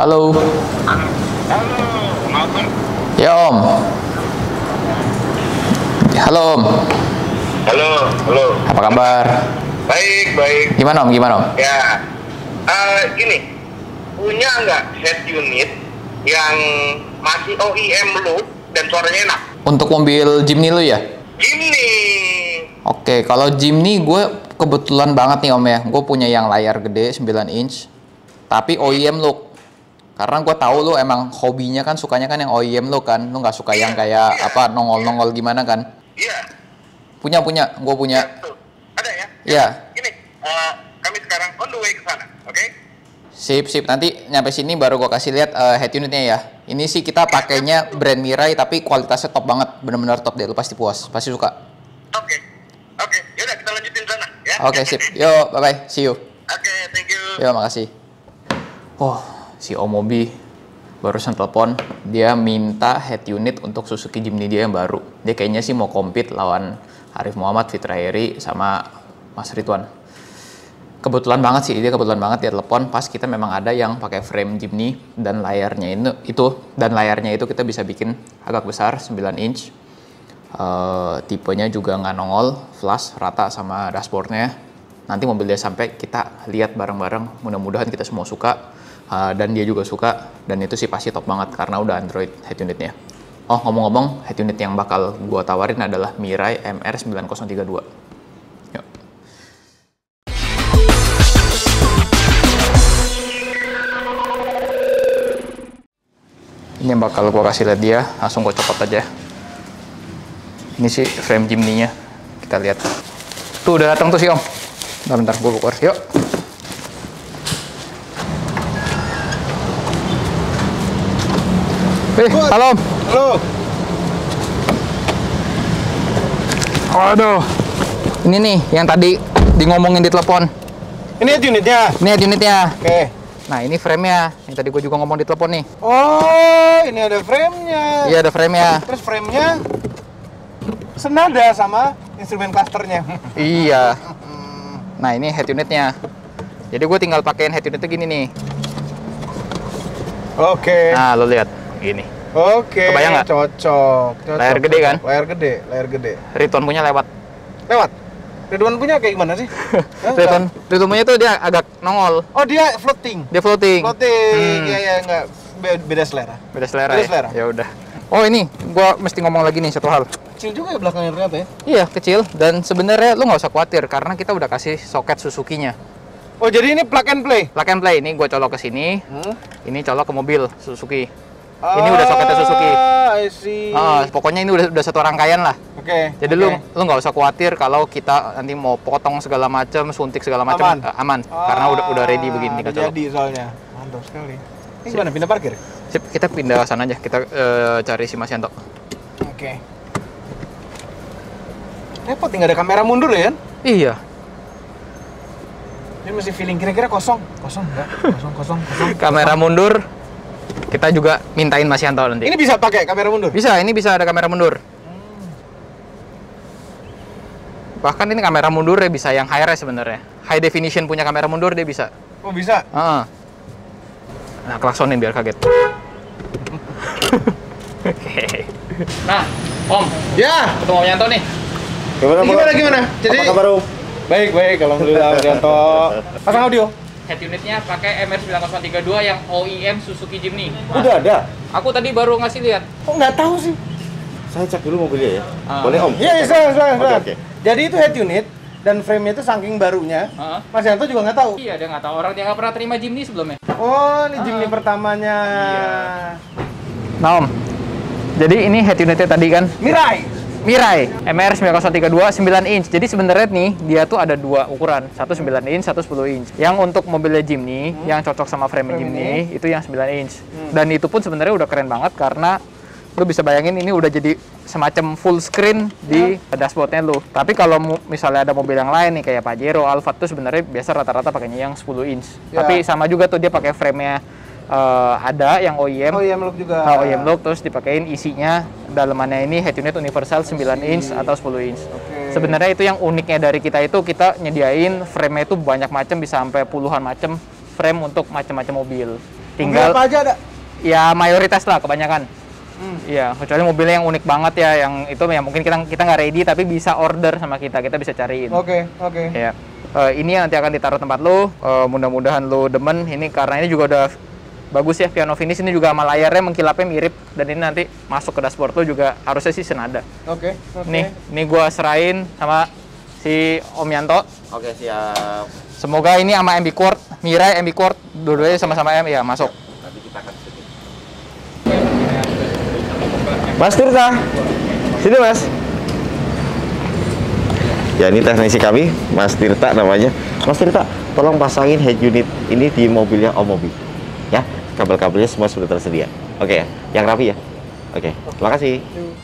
Halo. Halo, maafkan. Ya Om. Halo Om. Halo, halo. Apa kabar? Baik, baik. Gimana Om? Gimana Om? Ya, gini, punya nggak head unit yang masih OEM look dan suaranya enak? Untuk mobil Jimny lu ya? Gini. Oke, kalau Jimny gue kebetulan banget nih Om ya. Gue punya yang layar gede 9 inch. Tapi OEM look. Karena gue tahu lu emang hobinya kan sukanya kan yang OEM look kan. Lu nggak suka yang kayak apa nongol-nongol gimana kan? Iya. Punya, gue punya. Tuh. Ada ya? Iya. Gini, kami sekarang on the way ke sana, oke? Sip. Nanti nyampe sini baru gue kasih lihat head unitnya ya. Ini sih kita pakainya brand Mirai tapi kualitasnya top banget. Bener-bener top deh, lu pasti puas. Pasti suka. Oke. Yaudah kita lanjutin sana, ya? Oke, sip. Yo, bye-bye. See you. Oke, thank you. Yo, makasih. Oh, si Om Mobi barusan telepon. Dia minta head unit untuk Suzuki Jimny dia yang baru. Dia kayaknya sih mau compete lawan Arif Muhammad, Fitra Eri, sama Mas Ridwan. Kebetulan banget sih, dia kebetulan banget dia telepon pas kita memang ada yang pakai frame Jimny dan layarnya itu kita bisa bikin agak besar 9 inch. Tipenya juga nggak nongol, flush, rata sama dashboardnya. Nanti mobil dia sampai kita lihat bareng-bareng, mudah-mudahan kita semua suka dan dia juga suka, dan itu sih pasti top banget karena udah Android head unitnya. Oh, ngomong-ngomong, head unit yang bakal gua tawarin adalah Mirai MR9032. Yuk. Ini yang bakal gua kasih lihat dia, langsung gua copot aja. Ini sih frame Jimny-nya, kita lihat. Tuh udah datang tuh sih Om. Bentar, gua keluar. Yuk. Halo Om. Halo. Waduh. Ini nih yang tadi ngomongin di telepon. Ini head unitnya. Ini head unitnya. Oke. Nah, ini frame-nya. Yang tadi gue juga ngomong di telepon nih. Oh, ini ada frame-nya. Iya, ada frame-nya. Terus frame-nya senada sama instrumen clusternya. Iya. Nah, ini head unitnya. Jadi gue tinggal pakein head unitnya gini nih. Oke. Nah, lo lihat gini. Oke. Kebayang nggak? Cocok. Layar gede kan? Layar gede. Ridwan punya lewat. Lewat. Ridwan punya kayak gimana sih? Ridwan punya tuh dia agak nongol. Oh, dia floating. Dia floating. Iya, enggak beda selera. Beda selera. Beda Ya? selera. Ya udah. Oh, ini gua mesti ngomong lagi nih satu hal. Kecil juga ya belakangnya ternyata ya. Iya, kecil, dan sebenarnya lu nggak usah khawatir karena kita udah kasih soket Suzuki-nya. Oh, jadi ini plug and play. Plug and play, ini gue colok ke sini, ini colok ke mobil Suzuki. Ini udah soketnya Suzuki. I see. Pokoknya ini udah satu rangkaian lah. Oke. Jadi lu nggak usah khawatir kalau kita nanti mau potong segala macam, suntik segala macam, aman. Karena udah ready begini tinggal colok. Jadi soalnya mantap sekali. Ini gimana pindah parkir? Sip, kita pindah sana aja. Kita cari si Mas Yanto. Oke. Repot tinggal ada kamera mundur ya kan? Iya. Ini masih feeling kira-kira kosong enggak? Kosong. Kamera mundur. Kita juga mintain Mas Yanto nanti. Ini bisa pakai kamera mundur? Bisa, ini bisa ada kamera mundur. Bahkan ini kamera mundur ya bisa yang high res sebenarnya. High definition punya kamera mundur dia bisa. Oh, bisa. Nah, klaksonin biar kaget. Oke. Nah, Om. Ya. Ketemu Om Yanto nih. Gimana? Jadi apa kabar Om? Baik, alhamdulillah Yanto. Pasang audio. Head unitnya pakai MR9032 yang OEM Suzuki Jimny. Udah ada. Aku tadi baru ngasih lihat. Kok nggak tahu sih? Saya cek dulu mobilnya ya. Boleh Om? Iya, silakan. Oke. Jadi itu head unit dan frame-nya itu saking barunya. Mas Yanto juga nggak tahu. Iya, dia nggak tahu, orang dia nggak pernah terima Jimny sebelumnya. Oh, ini Jimny pertamanya. Iya. Nah Om, jadi ini head unitnya tadi kan Mirai MR9032 9 inch. Jadi sebenarnya nih dia tuh ada dua ukuran, satu 9 inch, satu 10 inch. Yang untuk mobilnya Jimny yang cocok sama frame Jimny itu yang 9 inch. Dan itu pun sebenarnya udah keren banget karena lu bisa bayangin ini udah jadi semacam full screen di dashboardnya lu. Tapi kalau misalnya ada mobil yang lain nih kayak Pajero, Alphard tuh sebenarnya biasa rata-rata pakainya yang 10 inch. Tapi sama juga tuh dia pakai frame-nya ada yang OEM. OEM look juga. OEM look, terus dipakein isinya dalemannya ini head unit universal 9 inch atau 10 inch. Sebenarnya itu yang uniknya dari kita itu kita nyediain frame-nya itu banyak macam, bisa sampai puluhan macam frame untuk macam-macam mobil. Tinggal apa aja ada? ya mayoritas lah kebanyakan. Iya, kecuali mobilnya yang unik banget ya, yang itu ya mungkin kita nggak ready tapi bisa order sama kita bisa cariin. Oke. Ya. Ini yang nanti akan ditaruh tempat lo. Mudah-mudahan lo demen. Ini karena ini juga udah bagus ya, piano finish. Ini juga sama layarnya mengkilapnya mirip, dan ini nanti masuk ke dashboard lo juga harusnya sih senada. Oke. Nih gua serahin sama si Om Yanto. Oke, siap. Semoga ini sama MB Quart, Mirai MB Quart, dua-duanya sama-sama M ya masuk. Nanti kita akan sedikit. Mas Tirta, sini Mas. Ya, ini teknisi kami, Mas Tirta namanya. Mas Tirta, tolong pasangin head unit ini di mobilnya Om Mobi. Ya, kabel-kabelnya semua sudah tersedia. Oke ya, yang rapi ya. Oke, terima kasih.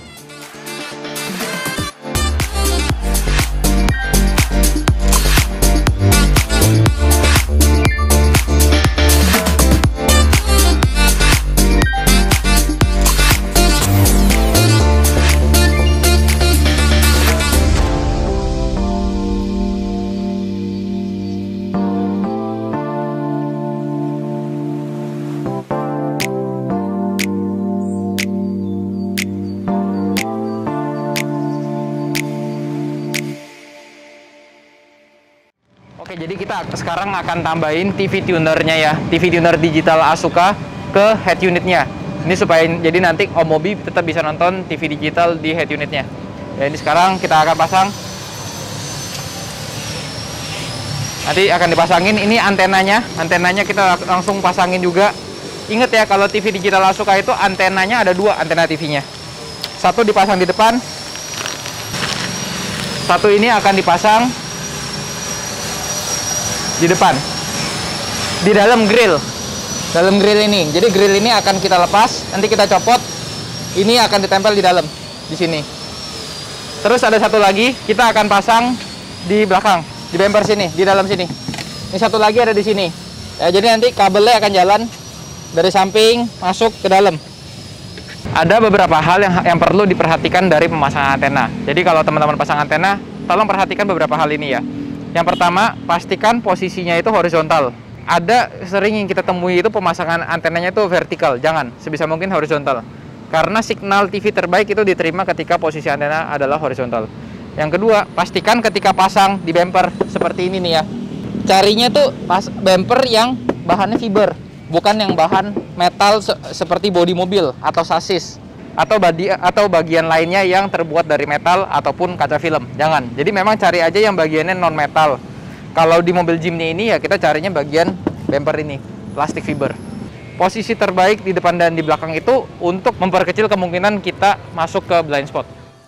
Oke, jadi kita sekarang akan tambahin TV tunernya ya, TV tuner digital Asuka ke head unitnya. Ini supaya jadi nanti Om Mobi tetap bisa nonton TV digital di head unitnya. Ya, ini sekarang kita akan pasang. Nanti akan dipasangin ini antenanya kita langsung pasangin juga. Ingat ya, kalau TV digital Asuka itu antenanya ada dua, antena TV-nya. Satu dipasang di depan, satu ini akan dipasang di depan, di dalam grill ini. Jadi grill ini akan kita lepas, nanti kita copot, ini akan ditempel di dalam, di sini. Terus ada satu lagi kita akan pasang di belakang, di bumper sini, di dalam sini. Ini satu lagi ada di sini ya, jadi nanti kabelnya akan jalan dari samping masuk ke dalam. Ada beberapa hal yang perlu diperhatikan dari pemasangan antena. Jadi kalau teman-teman pasang antena, tolong perhatikan beberapa hal ini ya. Yang pertama, pastikan posisinya itu horizontal. Ada sering yang kita temui itu pemasangan antenanya itu vertikal. Jangan, sebisa mungkin horizontal. Karena signal TV terbaik itu diterima ketika posisi antena adalah horizontal. Yang kedua, pastikan ketika pasang di bumper seperti ini nih ya. Carinya tuh bumper yang bahannya fiber, bukan yang bahan metal seperti bodi mobil atau sasis. Atau bagian lainnya yang terbuat dari metal ataupun kaca film. Jangan. Jadi memang cari aja yang bagiannya non metal. Kalau di mobil Jimny ini ya kita carinya bagian bumper ini, plastik fiber. Posisi terbaik di depan dan di belakang itu untuk memperkecil kemungkinan kita masuk ke blind spot.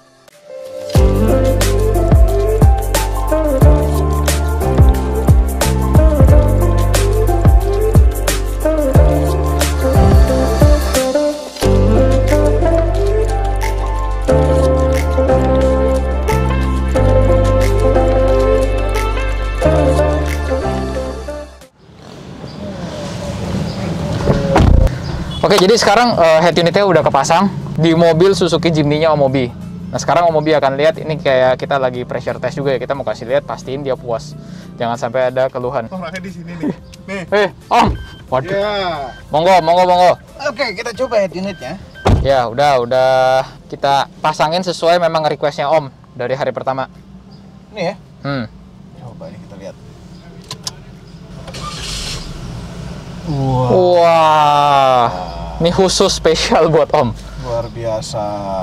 Oke, jadi sekarang head unitnya udah kepasang di mobil Suzuki Jimny-nya Om Mobi. Nah, sekarang Om Mobi akan lihat, ini kayak kita lagi pressure test juga ya. Kita mau kasih lihat, pastiin dia puas. Jangan sampai ada keluhan. Orangnya di sini nih. Nih. Om. Waduh. Ya. Monggo. Oke, kita coba head unitnya. Ya, udah kita pasangin sesuai memang requestnya Om dari hari pertama. Ini ya. Coba ini kita lihat. Wah. Ini khusus spesial buat Om. Luar biasa.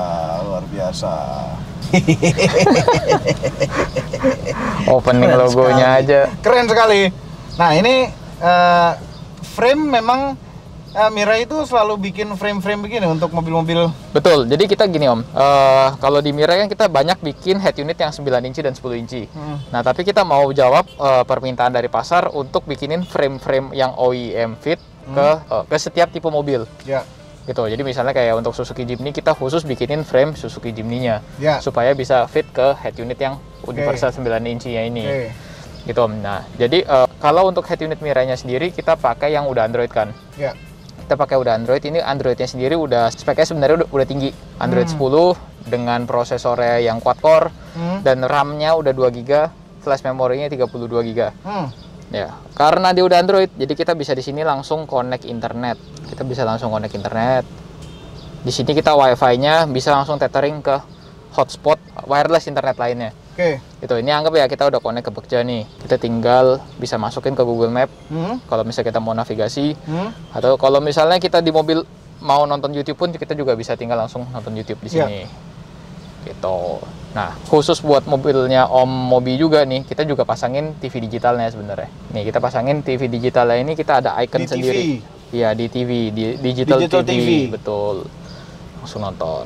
Opening Keren logonya sekali. aja. Keren sekali. Nah, ini frame memang Mirai itu selalu bikin frame-frame begini untuk mobil-mobil. Betul, jadi kita gini Om, kalau di Mirai kan kita banyak bikin head unit yang 9 inci dan 10 inci. Nah, tapi kita mau jawab permintaan dari pasar untuk bikinin frame-frame yang OEM fit ke setiap tipe mobil. Ya. Gitu, jadi misalnya kayak untuk Suzuki Jimny, kita khusus bikinin frame Suzuki Jimny-nya. Ya. Supaya bisa fit ke head unit yang universal 9 inci ya ini. Gitu Om. Nah, jadi kalau untuk head unit Mirai-nya sendiri, kita pakai yang udah Android kan. Ya. Kita pakai udah Android, ini Android-nya sendiri udah speknya sebenarnya udah tinggi. Android 10 dengan prosesornya yang quad core dan RAM-nya udah 2 GB, flash memorinya 32 GB. Ya, karena dia udah Android, jadi kita bisa di sini langsung connect internet. Kita bisa langsung connect internet. Di sini kita WiFi-nya bisa langsung tethering ke hotspot wireless internet lainnya. Oke. Itu ini anggap ya kita udah connect ke Bekja nih. Kita tinggal bisa masukin ke Google Map. Kalau misalnya kita mau navigasi, atau kalau misalnya kita di mobil mau nonton YouTube pun kita juga bisa tinggal langsung nonton YouTube di sini. Gitu. Nah, khusus buat mobilnya Om Mobi juga nih, kita juga pasangin TV digitalnya sebenarnya. Nih, kita pasangin TV digitalnya ini kita ada icon Di sendiri. Iya, di TV, di digital TV. Betul. Langsung nonton.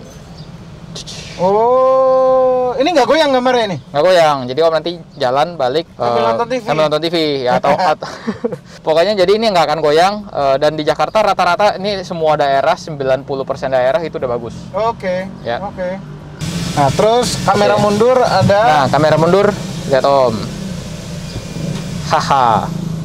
Oh, ini nggak goyang gambarnya ini? Nggak goyang, jadi Om nanti jalan balik sambil nonton TV ya, atau pokoknya jadi ini nggak akan goyang, dan di Jakarta rata-rata ini semua daerah 90% daerah itu udah bagus. Oke. Ya. Oke. Nah, terus kamera mundur ada. Nah, kamera mundur, lihat Om. Haha.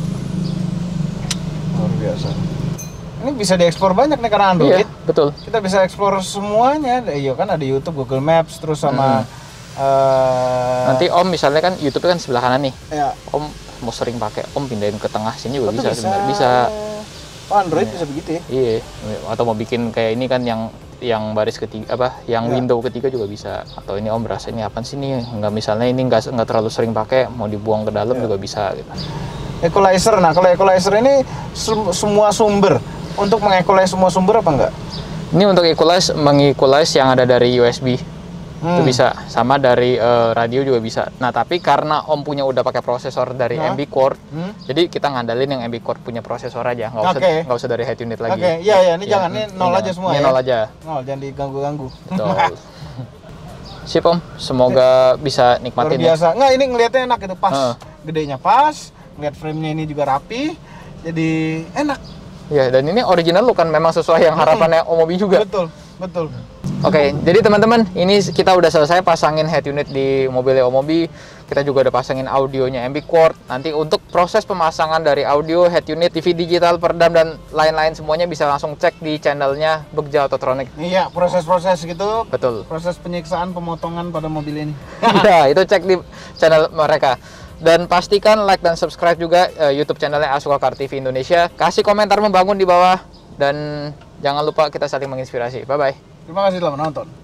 Luar biasa. Ini bisa diekspor banyak nih karena Android. Iya, betul. Kita bisa eksplor semuanya. Iya kan ada YouTube, Google Maps, terus sama Nanti Om misalnya kan YouTube kan sebelah kanan nih. ya. Om mau sering pakai, Om pindahin ke tengah sini juga Oh, bisa bisa. sebenarnya. Bisa. Oh, Android bisa begitu ya? Iya, atau mau bikin kayak ini kan yang baris ketiga yang Ya. window ketiga juga bisa. Atau ini Om berasa ini apa sih nih? Nggak misalnya ini nggak terlalu sering pakai, mau dibuang ke dalam juga bisa gitu. Equalizer. Nah, kalau equalizer ini semua sumber. Untuk mengequalize semua sumber apa enggak? Ini untuk mengequalize yang ada dari USB. Itu bisa, sama dari radio juga bisa. Nah, tapi karena Om punya udah pakai prosesor dari MB Core, jadi kita ngandalin yang MB Core punya prosesor aja, nggak usah dari head unit lagi. Oke, iya ini jangan, ini nol aja semua ini ya. nol aja. Nol, jangan diganggu-ganggu. Betul. Sip Om, semoga bisa Luar nikmatin ya. biasa. Nggak, ini ngelihatnya enak itu pas. Gedenya pas, ngeliat frame-nya ini juga rapi. Jadi enak. Ya, dan ini original look kan memang sesuai yang harapannya Om Mobi juga. Betul, betul. Oke, jadi teman-teman, ini kita udah selesai pasangin head unit di mobilnya Om Mobi. Kita juga udah pasangin audionya MB Core. Nanti untuk proses pemasangan dari audio, head unit, TV digital, peredam, dan lain-lain semuanya bisa langsung cek di channelnya Bekja Autotronic. Iya, proses-proses gitu. Betul. Proses penyiksaan, pemotongan pada mobil ini. Ya, itu cek di channel mereka. Dan pastikan like dan subscribe juga YouTube channelnya Asuka Car TV Indonesia. Kasih komentar membangun di bawah. Dan jangan lupa kita saling menginspirasi. Bye-bye. Terima kasih telah menonton.